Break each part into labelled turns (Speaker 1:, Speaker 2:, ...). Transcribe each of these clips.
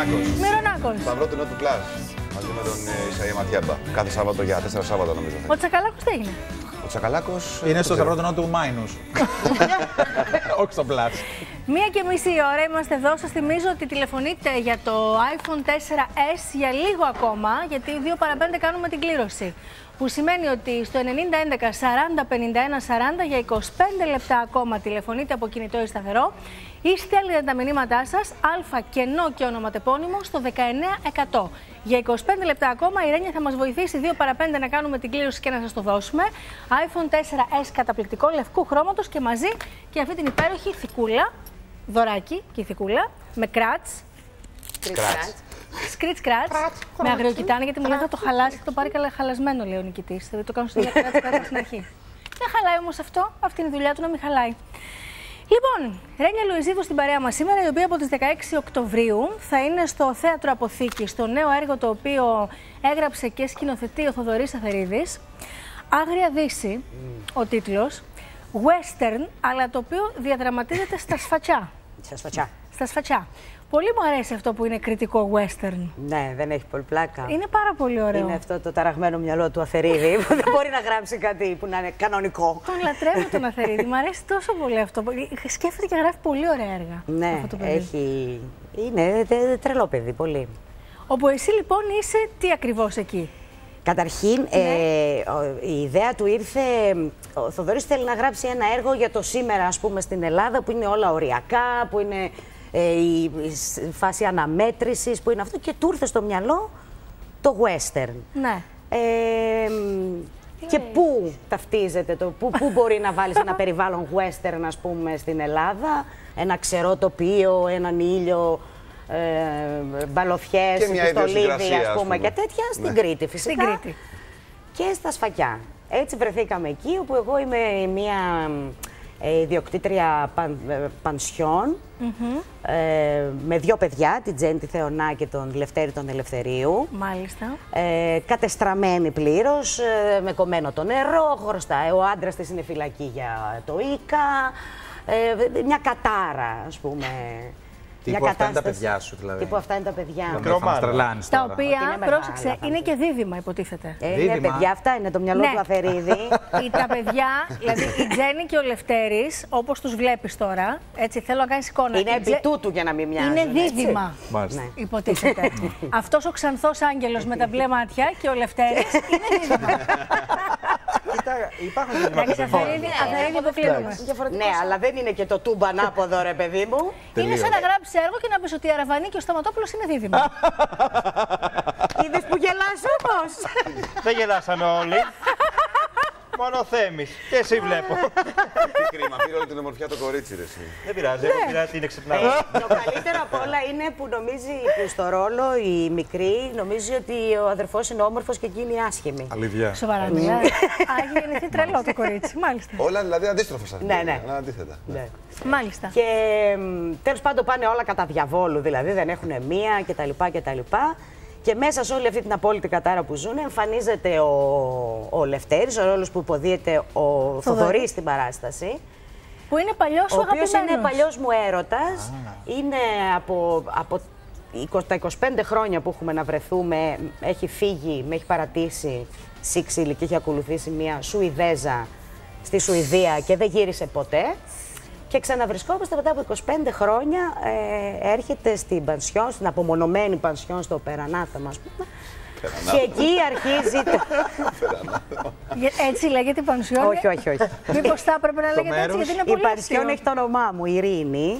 Speaker 1: Μυρονάκος.
Speaker 2: Σταυρό του Νότου Πλάς. Μαζί με τον Ισαΐα Ματιάμπα. Κάθε Σάββατο για 4 Σάββατα νομίζω.
Speaker 1: Ο Τσακαλάκος τι έγινε?
Speaker 2: Ο Τσακαλάκος.
Speaker 3: Είναι στο Σταυρό του Νότου Μάινους. Όχι στο Πλάς.
Speaker 1: 1:30 η ώρα είμαστε εδώ. Σας θυμίζω ότι τηλεφωνείτε για το iPhone 4S για λίγο ακόμα, γιατί 2 παρα 5 κάνουμε την κλήρωση. Που σημαίνει ότι στο 9011 40 51 40 για 25 λεπτά ακόμα τηλεφωνείτε από κινητό ή σταθερό ή στέλνετε τα μηνύματά σας α κενό και ονοματεπώνυμο στο 19100. Για 25 λεπτά ακόμα η Ρένια θα μας βοηθήσει 2 παρα 5 να κάνουμε την κλήρωση και να σας το δώσουμε. iPhone 4S καταπληκτικό λευκού χρώματος και μαζί και αυτή την υπέροχη θικούλα, δωράκι και θικούλα με κράτς. Σκριτ κράτς, με αγριοκοιτάνε, γιατί μου λέει θα το χαλάσει και το πάρει καλά χαλασμένο, λέει ο νικητής. Δηλαδή το κάνω στο κράτς στην αρχή. Δεν χαλάει όμως αυτό, αυτή είναι η δουλειά του να μην χαλάει. Λοιπόν, Ρένια Λουιζίδου στην παρέα μας σήμερα, η οποία από τις 16 Οκτωβρίου θα είναι στο Θέατρο Αποθήκη, στο νέο έργο το οποίο έγραψε και σκηνοθετεί ο Θοδωρής Αθερίδης. Άγρια Δύση, ο τίτλος, western, αλλά το οποίο διαδραματίζεται στα Σφατσιά. Στα Σφατσιά. Πολύ μου αρέσει αυτό που είναι κριτικό western.
Speaker 4: Ναι, δεν έχει πολύ πλάκα.
Speaker 1: Είναι πάρα πολύ ωραίο.
Speaker 4: Είναι αυτό το ταραγμένο μυαλό του Αθερίδη που δεν μπορεί να γράψει κάτι που να είναι κανονικό.
Speaker 1: Τον λατρεύω τον Αθερίδη. Μου αρέσει τόσο πολύ αυτό. Σκέφτεται και γράφει πολύ ωραία έργα.
Speaker 4: Ναι,
Speaker 1: αυτό το παιδί.
Speaker 4: έχει... είναι τρελό παιδί, πολύ.
Speaker 1: Όπου εσύ λοιπόν είσαι τι ακριβώς εκεί?
Speaker 4: Καταρχήν, η ιδέα του ήρθε, ο Θοδωρής θέλει να γράψει ένα έργο για το σήμερα, ας πούμε, στην Ελλάδα, που είναι όλα οριακά, που είναι η φάση αναμέτρησης, που είναι αυτό, και του ήρθε στο μυαλό το western.
Speaker 1: Ναι.
Speaker 4: Και πού ταυτίζεται, πού μπορεί να βάλεις ένα περιβάλλον western, ας πούμε, στην Ελλάδα, ένα ξερό τοπίο, έναν ήλιο, μπαλωφιές, πιστολίδι, ας πούμε, και τέτοια, στην Κρήτη φυσικά.
Speaker 1: Στην Κρήτη.
Speaker 4: Και στα Σφακιά. Έτσι βρεθήκαμε εκεί, όπου εγώ είμαι μια ιδιοκτήτρια πανσιόν, με 2 παιδιά, την Τζέννη τη Θεωνά και τον Λευτέρη τον Ελευθερίου.
Speaker 1: Μάλιστα.
Speaker 4: Κατεστραμμένη πλήρως, με κομμένο το νερό, χρωστάει. Ο άντρας της είναι φυλακή για το ΙΚΑ, μια κατάρα, ας πούμε.
Speaker 3: Τύπου αυτά είναι τα παιδιά σου, δηλαδή.
Speaker 4: Τύπου αυτά είναι τα παιδιά.
Speaker 1: Τα οποία, πρόσεξε, είναι και δίδυμα, υποτίθεται.
Speaker 4: Είναι παιδιά, αυτά είναι το μυαλό του Αθερίδη.
Speaker 1: Τα παιδιά, δηλαδή η Τζέννη και ο Λευτέρης, όπως τους βλέπεις τώρα, έτσι θέλω να κάνεις εικόνα.
Speaker 4: Είναι επί τούτου για να μην μοιάζουν.
Speaker 1: Είναι δίδυμα, υποτίθεται. Αυτός ο ξανθός άγγελος με τα μπλε μάτια και ο Λευτέρης είναι δίδυμα.
Speaker 3: Υπάρχουν
Speaker 1: Αθερίδη που κλείνουμε.
Speaker 4: Ναι, αλλά δεν είναι και το τούμπα ανάποδο, ρε παιδί μου.
Speaker 1: Είναι σαν να γράψεις έργο και να πεις ότι η Αραβανή και ο Σταματόπουλος είναι δίδυμα.
Speaker 4: Είδες που γελάς όμως.
Speaker 5: Δεν γελάσαμε όλοι. Μόνο Θέμης. Και εσύ βλέπω.
Speaker 2: Τι κρίμα, πήρε όλη την ομορφιά το κορίτσι, ρε εσύ.
Speaker 5: Δεν πειράζει, εγώ πειράζει την εξυπνάω.
Speaker 4: Το καλύτερο απ' όλα είναι που νομίζει που στο ρόλο η μικρή νομίζει ότι ο αδερφός είναι όμορφος και εκείνη άσχημη.
Speaker 2: Αλήθεια.
Speaker 1: Σοβαρά, ναι. Έχει γεννηθεί τρελό το κορίτσι, μάλιστα.
Speaker 2: Όλα δηλαδή αντίστροφα σας.
Speaker 4: Ναι.
Speaker 2: Αντίθετα.
Speaker 1: Μάλιστα.
Speaker 4: Και τέλος πάντων πάνε όλα κατά διαβόλου, δηλαδή δεν έχουν μία κτλ. Και μέσα σε όλη αυτή την απόλυτη κατάρα που ζουν εμφανίζεται ο Λευτέρης, ο ρόλος που υποδίεται ο Θοδωρής στην παράσταση.
Speaker 1: Που είναι παλιός σου αγαπημένος.
Speaker 4: Ο οποίος είναι παλιός μου έρωτας. Είναι από τα 25 χρόνια που έχουμε να βρεθούμε, έχει φύγει, με έχει παρατήσει σύξυλη και έχει ακολουθήσει μια Σουηδέζα στη Σουηδία και δεν γύρισε ποτέ. Και ξαναβρισκόμαστε μετά από 25 χρόνια, έρχεται στην πανσιόν, στην απομονωμένη πανσιόν στο Περανάθεμα, ας πούμε. Και εκεί αρχίζει το...
Speaker 1: Έτσι λέγεται η πανσιόν.
Speaker 4: Όχι.
Speaker 1: Μήπως θα έπρεπε να λέγεται έτσι, γιατί είναι πολύ
Speaker 4: Η πανσιόν έχει το όνομά μου, Ειρήνη.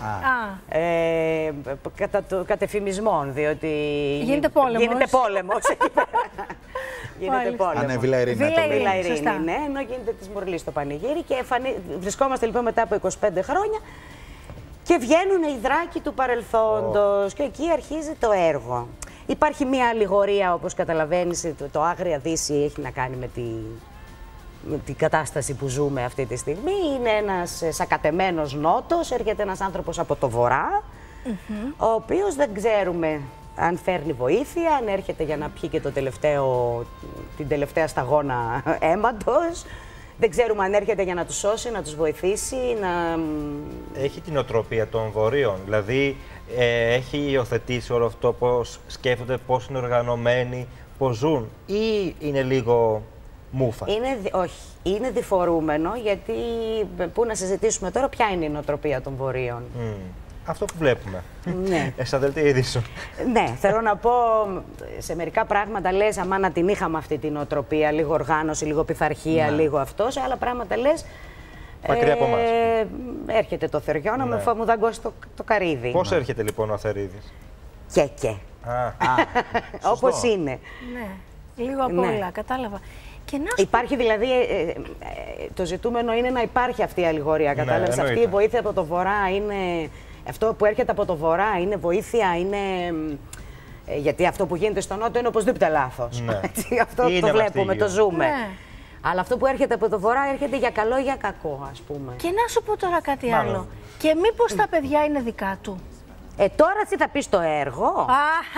Speaker 4: Κατ' εφημισμών, διότι...
Speaker 1: Γίνεται πόλεμος.
Speaker 4: Γίνεται πόλεμος εκεί πέρα. Γίνεται πόλεμος.
Speaker 3: Ναι, Βίλα Ειρήνη.
Speaker 4: Ναι, ενώ γίνεται της Μουρλής το πανηγύρι. Και βρισκόμαστε λοιπόν μετά από 25 χρόνια και βγαίνουν οι δράκοι του παρελθόντος και εκεί αρχίζει το έργο. Υπάρχει μια αλληγορία, όπως καταλαβαίνεις, το Άγρια Δύση έχει να κάνει με την κατάσταση που ζούμε αυτή τη στιγμή. Είναι ένας σακατεμένος νότος, έρχεται ένας άνθρωπος από το βορρά, ο οποίος δεν ξέρουμε αν φέρνει βοήθεια, αν έρχεται για να πιει και την τελευταία σταγόνα αίματος. Δεν ξέρουμε αν έρχεται για να τους σώσει, να τους βοηθήσει, να...
Speaker 5: Έχει την οτροπία των βορείων, δηλαδή έχει υιοθετήσει όλο αυτό, πώς σκέφτονται, πώς είναι οργανωμένοι, πώς ζουν, ή είναι λίγο μούφα?
Speaker 4: Όχι, είναι διφορούμενο, γιατί πού να συζητήσουμε τώρα ποια είναι η νοοτροπία των Βορείων.
Speaker 5: Αυτό που βλέπουμε.
Speaker 4: Ναι.
Speaker 5: Στα δελτία ειδήσεων.
Speaker 4: Ναι, θέλω να πω, σε μερικά πράγματα λες, αμά να την είχαμε αυτή την νοοτροπία, λίγο οργάνωση, λίγο πειθαρχία, λίγο αυτό, σε άλλα πράγματα λες,
Speaker 5: μακριά από εμάς.
Speaker 4: έρχεται το θεριό να μου δαγκώσει το καρύδι.
Speaker 5: Πώς έρχεται λοιπόν ο Αθερίδης?
Speaker 4: Και. Όπως είναι.
Speaker 1: Ναι, λίγο απ' όλα, κατάλαβα. Και να
Speaker 4: υπάρχει δηλαδή, το ζητούμενο είναι να υπάρχει αυτή η αλληγορία, κατάλαβες. Αυτή η βοήθεια από το βορρά είναι, αυτό που έρχεται από το βορρά είναι βοήθεια, είναι, γιατί αυτό που γίνεται στο νότο είναι οπωσδήποτε λάθος. Ναι. Αυτό το βλέπουμε, το ζούμε. Ναι. Αλλά αυτό που έρχεται από το βορρά έρχεται για καλό ή για κακό, ας πούμε.
Speaker 1: Και να σου πω τώρα κάτι άλλο. Και μήπως τα παιδιά είναι δικά του?
Speaker 4: Τώρα εσύ θα πεις το έργο.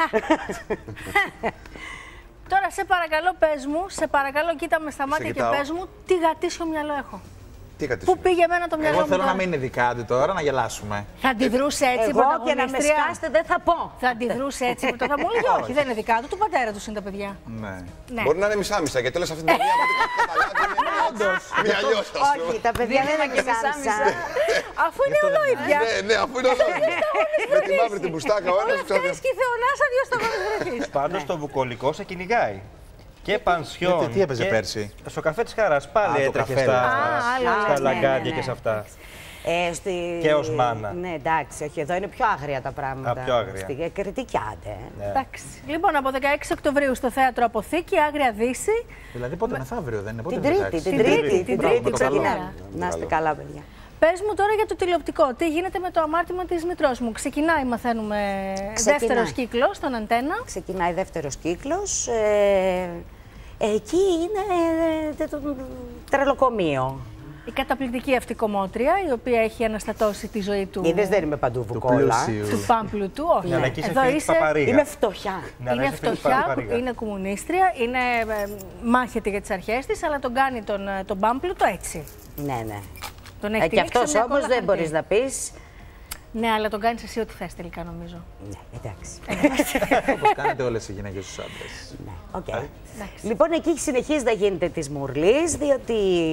Speaker 1: Τώρα σε παρακαλώ πες μου, σε παρακαλώ κοίτα με στα μάτια και πες μου τι γατήσιο μυαλό έχω. Πού πήγε εμένα το μυαλό μου?
Speaker 3: Εγώ θέλω να μην είναι δικά του τώρα, να γελάσουμε.
Speaker 1: Θα αντιδρούσε έτσι
Speaker 4: εγώ και να με σκάσετε δεν θα πω.
Speaker 1: Θα αντιδρούσε έτσι που θα μου έλεγε όχι, δεν είναι δικά του, του πατέρα του είναι τα παιδιά.
Speaker 2: Ναι. Μπορεί να είναι μισά-μισά, γιατί λες αυτή την παιδιά από την καταλάβει. Μη αλλιώς, ας πούμε.
Speaker 4: Όχι, τα παιδιά δεν είναι μισά-μισά.
Speaker 1: Αφού είναι ολόιδια.
Speaker 2: Ναι, αφού είναι ολόιδια. Με τη μαύρη την μπουστάκα, ο ένας
Speaker 1: ψάχνει. Όλες και η Θεονάσα, δύο σταγόνες βρεθείς.
Speaker 5: Πάντως το βουκολικό σε κυνηγάει. Και πανσιόν.
Speaker 3: Τι έπαιζε πέρσι?
Speaker 5: Στο καφέ της Χαράς πάλι έτρεχε στα λαγκάδια και σε αυτά. Και ως μάνα.
Speaker 4: Ναι, εντάξει, όχι, εδώ είναι πιο άγρια τα πράγματα.
Speaker 5: Πιο άγρια.
Speaker 4: Κριτικιάται.
Speaker 1: Εντάξει. Λοιπόν, από 16 Οκτωβρίου στο Θέατρο Αποθήκη, Άγρια Δύση.
Speaker 3: Δηλαδή πότε μεθαύριο, δεν είναι?
Speaker 4: Την Τρίτη. Να είστε καλά, παιδιά.
Speaker 1: Πες μου τώρα για το τηλεοπτικό. Τι γίνεται με το αμάρτημα της μητρός μου? Ξεκινάει, μαθαίνουμε, δεύτερος κύκλος στον Αντένα.
Speaker 4: Ξεκινάει δεύτερος κύκλος. Εκεί είναι το τρελοκομείο.
Speaker 1: Η καταπληκτική αυτή κομμότρια, η οποία έχει αναστατώσει τη ζωή του.
Speaker 4: Είδες, δεν είμαι παντού βουκόλα.
Speaker 1: Του πάμπλου του, όχι.
Speaker 5: Ναι, εδώ είσαι.
Speaker 4: Είμαι φτωχιά.
Speaker 1: Είναι φτωχιά, είναι κομμουνίστρια, μάχεται για τις αρχές της, αλλά τον κάνει τον πάμπλου του έτσι.
Speaker 4: Ναι.
Speaker 1: Τον έχει
Speaker 4: και αυτός όμως δεν μπορείς να πεις.
Speaker 1: Ναι, αλλά τον κάνεις εσύ ό,τι θες τελικά, νομίζω.
Speaker 4: Ναι, εντάξει.
Speaker 3: Όπως κάνετε όλες οι γυναίκες στους άντρες.
Speaker 4: Ναι, λοιπόν, εκεί συνεχίζει να γίνεται της μουρλής, διότι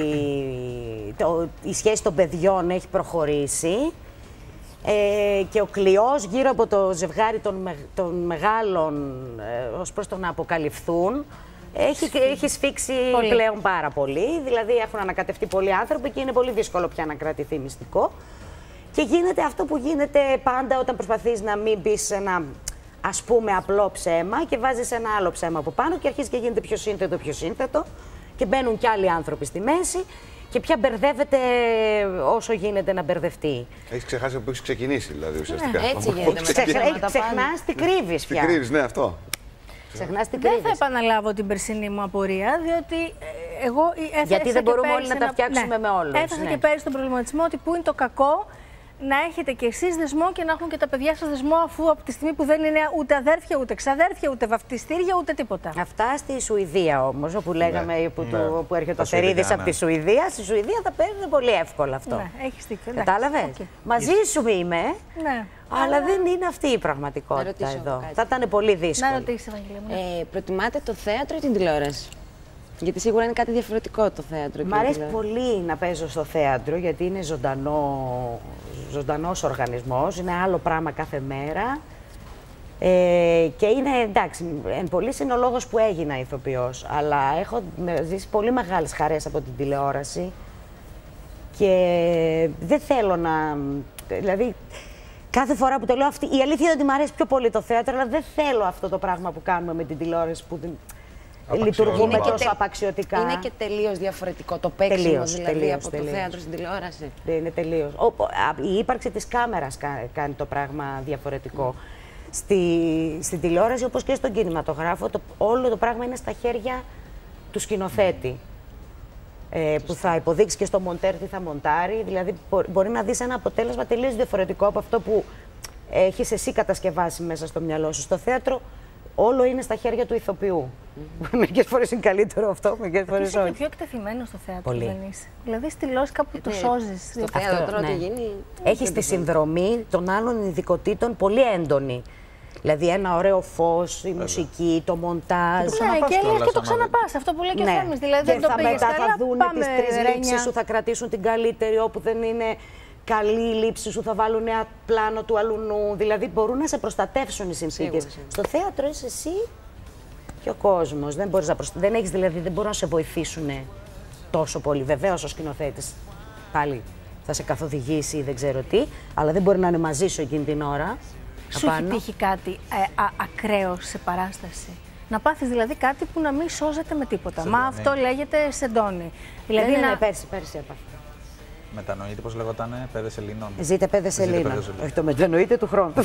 Speaker 4: η σχέση των παιδιών έχει προχωρήσει και ο κλειός γύρω από το ζευγάρι των μεγάλων ως προς το να αποκαλυφθούν έχει σφίξει πλέον πάρα πολύ. Δηλαδή έχουν ανακατευτεί πολλοί άνθρωποι και είναι πολύ δύσκολο πια να κρατηθεί μυστικό. Και γίνεται αυτό που γίνεται πάντα όταν προσπαθείς να μην πεις ένα, ας πούμε, απλό ψέμα και βάζεις ένα άλλο ψέμα από πάνω και αρχίζει και γίνεται πιο σύνθετο και μπαίνουν κι άλλοι άνθρωποι στη μέση και πια μπερδεύεται όσο γίνεται να μπερδευτεί.
Speaker 2: Έχεις ξεχάσει που έχεις ξεκινήσει, δηλαδή, ουσιαστικά.
Speaker 6: Έτσι γίνεται με τα ψέματα.
Speaker 4: Ξεχνάς τι κρύβεις πια.
Speaker 2: Τι κρύβεις, ναι, αυτό.
Speaker 1: Δεν θα επαναλάβω την περσινή μου απορία, διότι εγώ
Speaker 4: γιατί δεν μπορούμε όλοι να τα φτιάξουμε με όλους.
Speaker 1: Έθεσα και πέρυσι τον προβληματισμό ότι πού είναι το κακό να έχετε κι εσείς δεσμό και να έχουν και τα παιδιά σας δεσμό, αφού από τη στιγμή που δεν είναι ούτε αδέρφια, ούτε ξαδέρφια, ούτε βαφτιστήρια, ούτε τίποτα. Αυτά στη Σουηδία όμως, όπου λέγαμε που έρχεται ο Αθερίδης από τη Σουηδία. Στη Σουηδία θα παίρνουν πολύ εύκολα αυτό. Ναι, έχεις δίκιο. Κατάλαβες. Μαζί σου είμαι. Ναι. Αλλά δεν είναι αυτή η πραγματικότητα εδώ. Θα ήταν πολύ δύσκολο. Να ρωτήσεις, Ευαγγελία μου.
Speaker 6: Προτιμάτε το θέατρο ή την τηλεόραση? Γιατί σίγουρα είναι κάτι διαφορετικό το θέατρο.
Speaker 4: Μ' αρέσει πολύ να παίζω στο θέατρο, γιατί είναι ζωντανός οργανισμός, είναι άλλο πράγμα κάθε μέρα. Και είναι, εντάξει, εν πολλής είναι ο λόγος που έγινα ηθοποιός, αλλά έχω ζήσει πολύ μεγάλες χαρές από την τηλεόραση και δεν θέλω να... Δηλαδή, κάθε φορά που το λέω, η αλήθεια είναι ότι μου αρέσει πιο πολύ το θέατρο, αλλά δεν θέλω αυτό το πράγμα που κάνουμε με την τηλεόραση που λειτουργούμε τόσο απαξιωτικά.
Speaker 6: Είναι και τελείως διαφορετικό το παίξιμο δηλαδή από το θέατρο στην τηλεόραση.
Speaker 4: Είναι τελείως. Η ύπαρξη της κάμερας κάνει το πράγμα διαφορετικό. Στην τηλεόραση, όπως και στον κινηματογράφο, όλο το πράγμα είναι στα χέρια του σκηνοθέτη. Που θα υποδείξει και στο μοντέρ τι θα μοντάρει. Δηλαδή μπορεί να δεις ένα αποτέλεσμα τελείως διαφορετικό από αυτό που έχεις εσύ κατασκευάσει μέσα στο μυαλό σου. Στο θέατρο όλο είναι στα χέρια του ηθοποιού. Μερικές φορές είναι καλύτερο αυτό, μερικές φορές
Speaker 1: Είσαι και
Speaker 4: όχι.
Speaker 1: πιο εκτεθειμένο στο θέατρο,
Speaker 4: Πολύ.
Speaker 1: δεν είσαι? Δηλαδή στη Λόσκα που το σώζεις.
Speaker 6: Στο θέατρο, ό,τι γίνει.
Speaker 4: Έχεις τη συνδρομή των άλλων ειδικοτήτων πολύ έντονη. Δηλαδή ένα ωραίο φως, η μουσική, το μοντάζ.
Speaker 1: Ναι,
Speaker 3: ξαναπάς
Speaker 1: και λες
Speaker 3: κιόλας,
Speaker 1: και το
Speaker 3: άμα
Speaker 1: ξαναπάς. Αυτό που λέει και ο
Speaker 4: Ναι.
Speaker 1: Θέμης. Δηλαδή
Speaker 4: Και
Speaker 1: δεν το πήγες
Speaker 4: μετά
Speaker 1: καλά,
Speaker 4: θα δουν
Speaker 1: πάμε
Speaker 4: τις 3
Speaker 1: Ρένια.
Speaker 4: λήψεις σου, θα κρατήσουν την καλύτερη, όπου δεν είναι καλή η λήψη σου, θα βάλουν ένα πλάνο του αλουνού. Δηλαδή μπορούν να σε προστατεύσουν οι συνθήκες.
Speaker 6: Σίγουρα.
Speaker 4: Στο θέατρο είσαι εσύ και ο κόσμος. Δεν μπορείς να δεν έχεις, δηλαδή, δεν μπορούν να σε βοηθήσουν τόσο πολύ. Βεβαίως ο σκηνοθέτης πάλι θα σε καθοδηγήσει ή δεν ξέρω τι, αλλά δεν μπορεί να είναι μαζί σου εκείνη την ώρα.
Speaker 1: Σου έχει
Speaker 4: απάνω.
Speaker 1: τύχει κάτι ακραίο σε παράσταση? Να πάθεις δηλαδή κάτι που να μην σώζεται με τίποτα. Μα αυτό λέγεται σεντόνι. Δηλαδή
Speaker 4: Ναι, πέρσι έπαθα.
Speaker 3: Μετανοείτε πώς λεγότανε, παιδες Ελλήνων.
Speaker 4: Ζείτε παιδες
Speaker 3: Ζείτε
Speaker 4: Ελλήνα.
Speaker 3: παιδες Ελλήνων.
Speaker 4: Όχι, το μετανοείτε του χρόνου.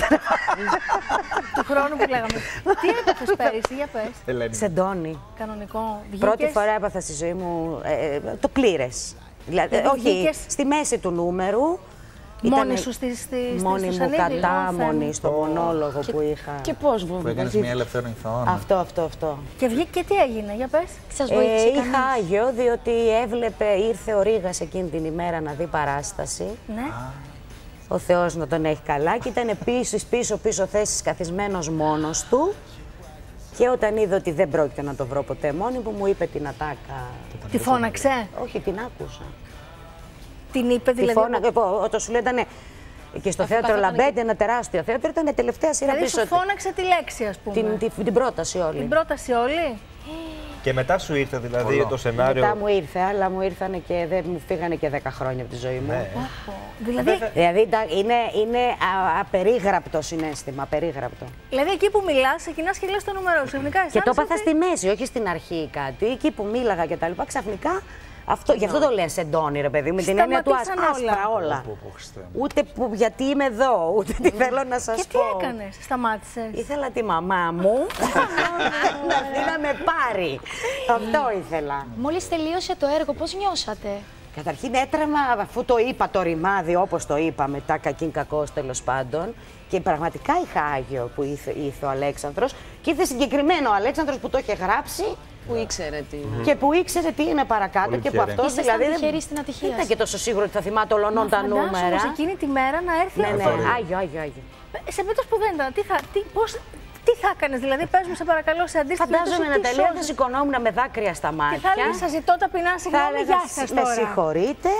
Speaker 1: του χρόνου που λέγαμε. Τι έπαθες πέρυσι, για πες.
Speaker 3: Ελένη.
Speaker 4: Σεντόνι.
Speaker 1: Κανονικό.
Speaker 4: Πρώτη
Speaker 1: Βγήκες.
Speaker 4: φορά έπαθα στη ζωή μου το πλήρες. Δηλαδή, όχι,
Speaker 1: βγήκες
Speaker 4: στη μέση του νούμερου.
Speaker 1: Μόνη
Speaker 4: Ήτανε
Speaker 1: σου
Speaker 4: μόνη μου
Speaker 1: Σανίδη,
Speaker 4: κατάμονη στο μονόλογο που είχα.
Speaker 6: Και πώς
Speaker 3: Που έκανες μια ελευθέρω ηθών.
Speaker 4: Αυτό.
Speaker 1: Και βγήκε και τι έγινε, για πες.
Speaker 6: σας βοήθησε
Speaker 4: Είχα
Speaker 6: κανείς?
Speaker 4: Άγιο, διότι ήρθε ο Ρήγας εκείνη την ημέρα να δει παράσταση.
Speaker 1: Ναι.
Speaker 4: Ο Θεός να τον έχει καλά και ήταν πίσω θέσεις καθισμένος μόνος του. Και όταν είδε ότι δεν πρόκειται να το βρω ποτέ μόνη μου είπε την ατάκα.
Speaker 1: Τη φώναξε.
Speaker 4: Όχι, την άκουσα.
Speaker 1: Την είπε
Speaker 4: Τη
Speaker 1: δηλαδή.
Speaker 4: φώναξε. Όταν σου λέει ήταν και στο θέατρο Λαμπέντε, ένα τεράστιο θέατρο, ήταν η τελευταία σειρά
Speaker 1: Δηλαδή σου
Speaker 4: πίσω.
Speaker 1: φώναξε τη λέξη, ας πούμε.
Speaker 4: Την πρόταση όλη.
Speaker 1: Την πρόταση όλη.
Speaker 5: Και μετά σου ήρθε δηλαδή
Speaker 3: Όλο.
Speaker 5: το σενάριο.
Speaker 4: Μετά μου ήρθε, αλλά μου ήρθανε και δεν μου φύγανε και 10 χρόνια από τη ζωή μου.
Speaker 1: Δηλαδή,
Speaker 4: Δηλαδή είναι απερίγραπτο συναίσθημα, απερίγραπτο.
Speaker 1: δηλαδή εκεί που μιλάς, ξεκινάς και λες το νούμερο σου. Ξαφνικά
Speaker 4: Και το
Speaker 1: αισθάνεσαι
Speaker 4: έπαθα στη μέση, όχι στην αρχή ή κάτι. Εκεί που μίλαγα και τα λοιπά, ξαφνικά. Γι' αυτό το λένε σεντόνι, ρε παιδί, με την έννοια του
Speaker 1: Σταματήσαν όλα.
Speaker 4: άσπρα όλα.
Speaker 3: Χριστέ μου.
Speaker 4: Ούτε γιατί είμαι εδώ, ούτε τι θέλω να σας
Speaker 1: Και
Speaker 4: πω.
Speaker 1: τι έκανες, σταμάτησες.
Speaker 4: Ήθελα τη μαμά μου να έρθει να με πάρει. Αυτό ήθελα.
Speaker 7: Μόλις τελείωσε το έργο, πώς νιώσατε?
Speaker 4: Καταρχήν έτρεμα, αφού το είπα το ρημάδι όπως το είπα, μετά κακήν κακός τέλος πάντων. Και πραγματικά είχα Άγιο που ήρθε ο Αλέξανδρος. Και ήρθε συγκεκριμένο ο Αλέξανδρος που το είχε γράψει
Speaker 6: Που ήξερε τι.
Speaker 4: και που ήξερε τι είναι παρακάτω.
Speaker 3: Πολύ
Speaker 4: Και που
Speaker 3: τυχερή.
Speaker 4: αυτός
Speaker 7: Ήσασταν
Speaker 4: δηλαδή δεν
Speaker 7: τυχεροί στην ατυχία
Speaker 4: ήταν
Speaker 7: σας.
Speaker 4: και τόσο σίγουρο ότι θα θυμάται ολονών τα
Speaker 1: Φαντάσου όμως
Speaker 4: νούμερα.
Speaker 1: εκείνη τη μέρα να έρθει
Speaker 4: Ναι,
Speaker 1: αυτό.
Speaker 4: Άγιο.
Speaker 1: Σε περίπτωση που δεν ήταν, τι θα έκανες, δηλαδή πες μου σε παρακαλώ σε αντίστοιχη
Speaker 4: Φαντάζομαι
Speaker 1: περίπτωση,
Speaker 4: να
Speaker 1: τι
Speaker 4: τελείω, θα
Speaker 1: σώζεις.
Speaker 4: σηκωνόμουν με δάκρυα στα
Speaker 1: Και
Speaker 4: μάτια.
Speaker 1: θα έλεγα, σας ζητώ ταπεινά
Speaker 4: Θα
Speaker 1: συγγνώμη,
Speaker 4: έλεγα,
Speaker 1: γεια σας
Speaker 4: με
Speaker 1: τώρα.
Speaker 4: συγχωρείτε.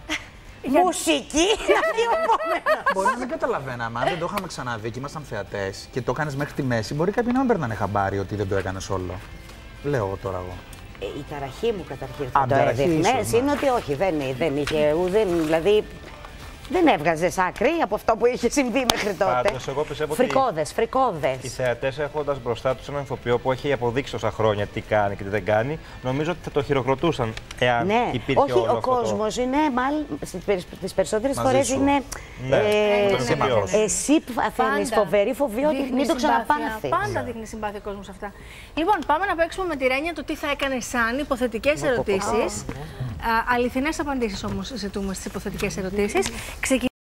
Speaker 4: Μουσική, να βγει ο επόμενος.
Speaker 3: Μπορεί να μην καταλαβαίναμε. Αν δεν το είχαμε ξαναδεί και ήμασταν θεατές και το έκανε μέχρι τη μέση, μπορεί κάποιοι να μην παίρνανε χαμπάρι ότι δεν το έκανε όλο. Λέω εγώ τώρα εγώ.
Speaker 4: Η ταραχή μου καταρχήν
Speaker 3: Α,
Speaker 4: θα το
Speaker 3: ταραχή
Speaker 4: έδειχνε.
Speaker 3: ίσως, ναι.
Speaker 4: Είναι ότι όχι, δεν είχε, δηλαδή δεν έβγαζε άκρη από αυτό που είχε συμβεί μέχρι τότε.
Speaker 5: Πάντως, εγώ πιστεύω ότι
Speaker 4: Φρικόδες.
Speaker 5: οι θεατές έχοντας μπροστά τους έναν ηθοποιό που έχει αποδείξει τόσα χρόνια τι κάνει και τι δεν κάνει, νομίζω ότι θα το χειροκροτούσαν εάν
Speaker 4: Ναι,
Speaker 5: υπήρχε
Speaker 4: όχι,
Speaker 5: όλο
Speaker 4: ο
Speaker 5: αυτό.
Speaker 4: κόσμος είναι, μάλλον τις περισσότερες
Speaker 3: Μαζί
Speaker 4: φορές
Speaker 3: σου.
Speaker 4: είναι.
Speaker 5: Ναι, τον ηθοποιό.
Speaker 4: Εσύ αφήνεις φοβερή φοβία ότι
Speaker 1: Δείχνει
Speaker 4: μην το
Speaker 1: συμπάθεια.
Speaker 4: ξαναπάθεις.
Speaker 1: Πάντα δείχνει συμπάθεια ο κόσμο σε αυτά. Λοιπόν, πάμε να παίξουμε με τη Ρένια το τι θα έκανε σαν υποθετικές ερωτήσεις. Αληθινές απαντήσεις όμως ζητούμε στις υποθετικές ερωτήσεις.